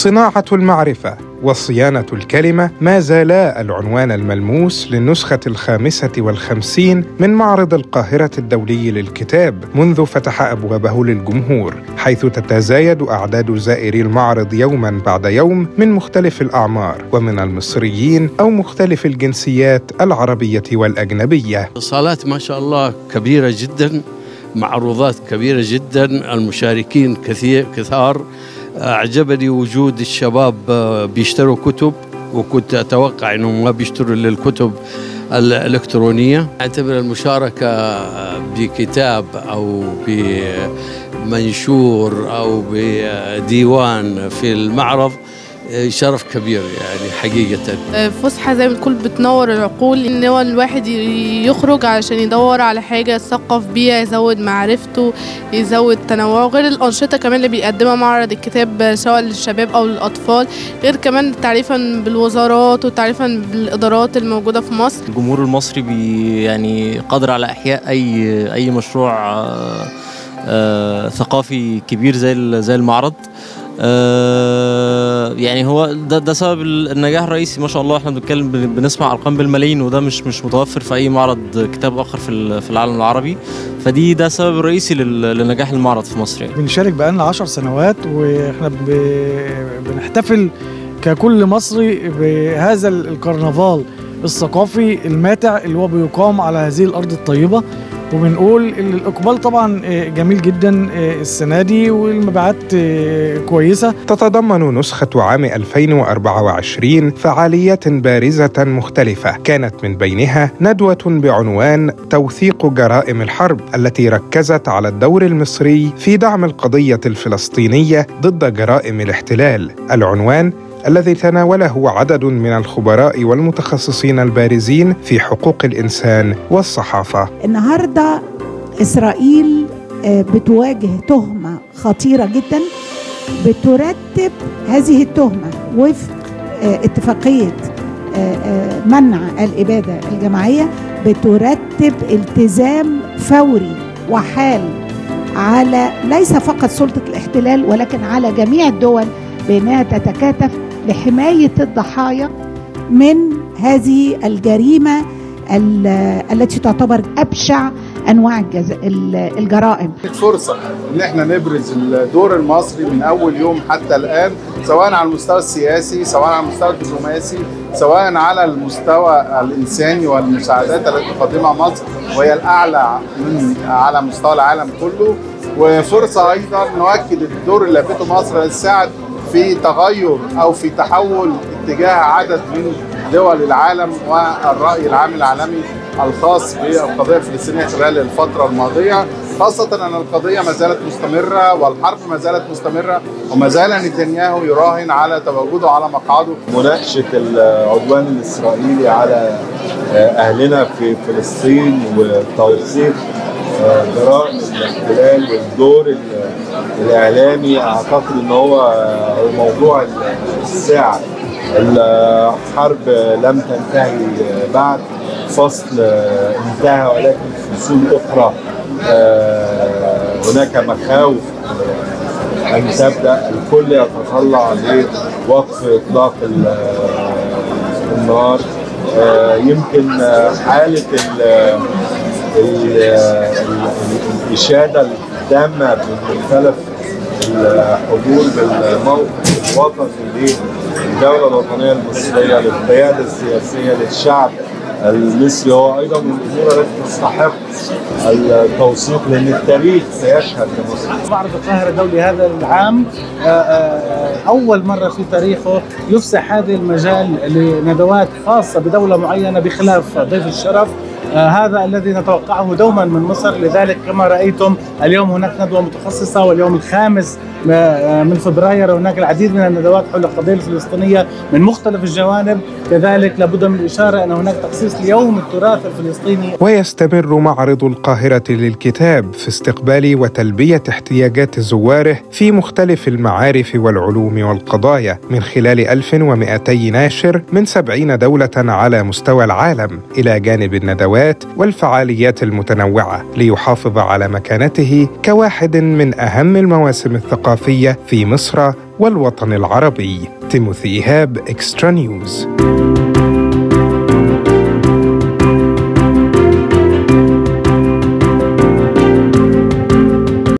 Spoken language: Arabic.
صناعة المعرفة وصيانة الكلمة ما زالا العنوان الملموس للنسخة 55 من معرض القاهرة الدولي للكتاب منذ فتح أبوابه للجمهور، حيث تتزايد أعداد زائري المعرض يوماً بعد يوم من مختلف الأعمار ومن المصريين أو مختلف الجنسيات العربية والأجنبية. صالات ما شاء الله كبيرة جداً، معروضات كبيرة جداً، المشاركين كثار. أعجبني وجود الشباب بيشتروا كتب، وكنت أتوقع أنهم ما بيشتروا للكتب الإلكترونية. أعتبر المشاركة بكتاب أو بمنشور أو بديوان في المعرض شرف كبير يعني حقيقة. فسحة زي ما تقول بتنور العقول، إن هو الواحد يخرج علشان يدور على حاجة يثقف بيها، يزود معرفته، يزود تنوعه، غير الأنشطة كمان اللي بيقدمها معرض الكتاب سواء للشباب أو للأطفال، غير كمان تعريفا بالوزارات وتعريفا بالإدارات الموجودة في مصر. الجمهور المصري يعني قادر على إحياء أي مشروع ثقافي كبير زي المعرض. يعني هو ده سبب النجاح الرئيسي. ما شاء الله احنا بنسمع ارقام بالملايين، وده مش متوفر في اي معرض كتاب اخر في العالم العربي، ده السبب الرئيسي لنجاح المعرض في مصر. يعني بنشارك بقالنا 10 سنوات، واحنا بنحتفل ككل مصري بهذا الكرنفال الثقافي الماتع اللي هو بيقام على هذه الارض الطيبه، وبنقول الإقبال طبعا جميل جدا السنة دي، والمبيعات كويسة. تتضمن نسخة عام 2024 فعاليات بارزة مختلفة، كانت من بينها ندوة بعنوان توثيق جرائم الحرب، التي ركزت على الدور المصري في دعم القضية الفلسطينية ضد جرائم الاحتلال، العنوان الذي تناوله عدد من الخبراء والمتخصصين البارزين في حقوق الإنسان والصحافة. النهاردة إسرائيل بتواجه تهمة خطيرة جدا، بترتب هذه التهمة وفق اتفاقية منع الإبادة الجماعية، بترتب التزام فوري وحال على ليس فقط سلطة الاحتلال، ولكن على جميع الدول بأنها تتكاتف لحماية الضحايا من هذه الجريمة التي تعتبر أبشع أنواع الجرائم. فرصة إن احنا نبرز الدور المصري من أول يوم حتى الآن، سواء على المستوى السياسي، سواء على المستوى الدبلوماسي، سواء على المستوى الإنساني والمساعدات التي تقدمها مصر، وهي الأعلى على مستوى العالم كله. وفرصة أيضا نؤكد الدور اللي لعبته مصر للساعد في تغير أو في تحول اتجاه عدد من دول العالم والرأي العام العالمي الخاص بالقضية الفلسطينية خلال الفترة الماضية، خاصة أن القضية ما زالت مستمرة والحرب ما زالت مستمرة، وما زال نتنياهو يراهن على تواجده على مقعده. مناقشة العدوان الإسرائيلي على أهلنا في فلسطين وتوثيق جرائم الاحتلال والدور الإعلامي، أعتقد أن هو موضوع الساعة. الحرب لم تنتهي بعد، فصل انتهى ولكن فصول أخرى هناك مخاوف أن تبدأ. الكل يتطلع لوقف إطلاق النار. يمكن حالة الإشادة التامة بمختلف الحضور بالموقف الوطني للدولة الوطنية المصرية، للقيادة السياسية، للشعب المصري، هو أيضا من الأمور التي تستحق التوثيق، لأن التاريخ سيشهد لمصر. معرض القاهرة الدولي هذا العام أول مرة في تاريخه يفسح هذا المجال لندوات خاصة بدولة معينة بخلاف ضيف الشرف. هذا الذي نتوقعه دوما من مصر. لذلك كما رأيتم اليوم هناك ندوة متخصصة، واليوم 5 من فبراير هناك العديد من الندوات حول القضية الفلسطينية من مختلف الجوانب. كذلك لابد من الإشارة أن هناك تخصيص ليوم التراث الفلسطيني. ويستمر معرض القاهرة للكتاب في استقبال وتلبية احتياجات زواره في مختلف المعارف والعلوم والقضايا من خلال 1200 ناشر من 70 دولة على مستوى العالم، إلى جانب الندوات والفعاليات المتنوعة، ليحافظ على مكانته كواحد من أهم المواسم الثقافية الثقافية في مصر والوطن العربي. تيموثي إيهاب، إكسترا نيوز.